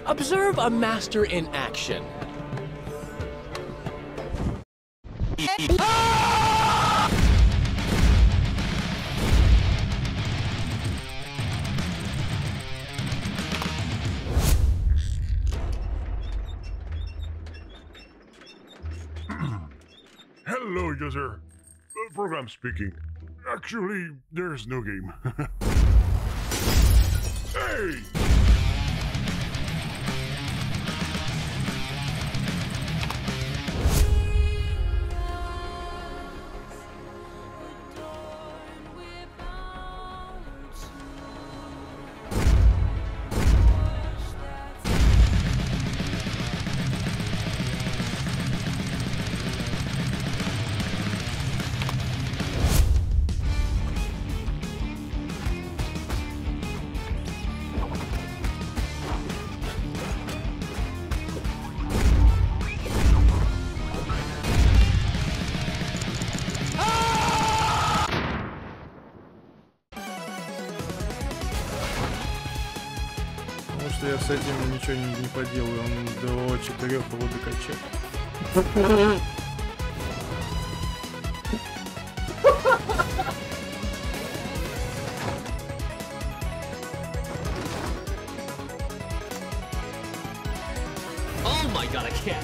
Observe a master in action. Hello, user. Program speaking. Actually, there's no game. Hey! Что я с этим ничего не поделаю, он до 4 его докачает. Oh my god, I can't.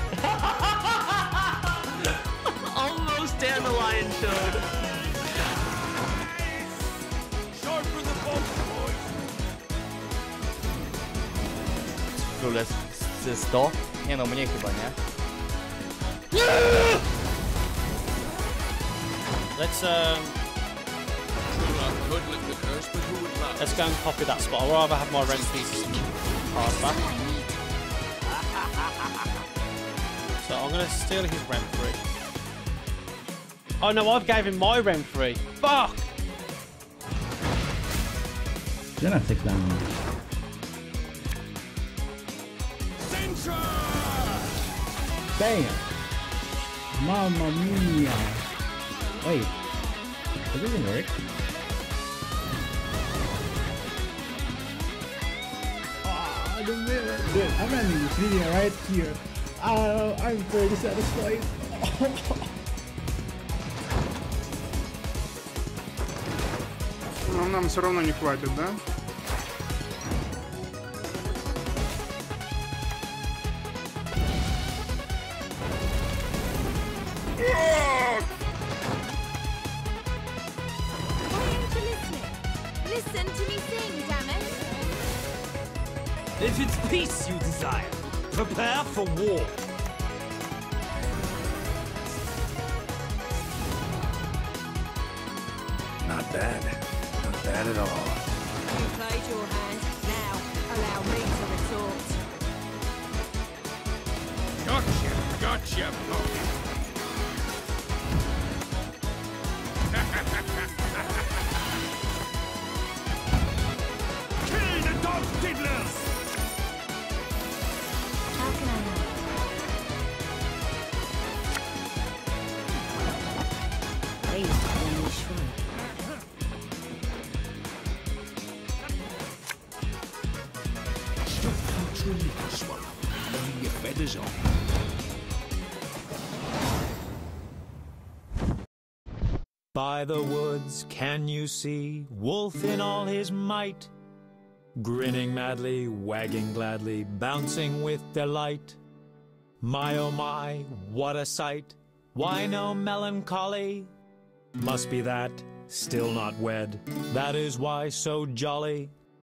Almost Dandelion Showed. Z 100? Nie no, mniej chyba, nie? Let's go and copy that spot. I'd rather have my rent piece card back. So I'm gonna steal his rent free. Oh no, I've gave him my rent free. Fuck! Genetic damage. Damn! Mamma mia! Wait, that doesn't work. Ah, the mirror! Dude, I'm ending this video right here. I'm pretty satisfied. Но нам все равно не хватит, да? Listen to me sing, damn it! If it's peace you desire, prepare for war. Not bad. Not bad at all. You played your hand, now allow me to retort. Gotcha, pony. Kill the dog diddlers! How can I help? Please, only shrine. Stop cultural liquor swallow. Leave your feathers on. By the woods can you see Wolf in all his might, grinning madly, wagging gladly, bouncing with delight. My oh my, what a sight! Why no melancholy? Must be that, still not wed, that is why so jolly.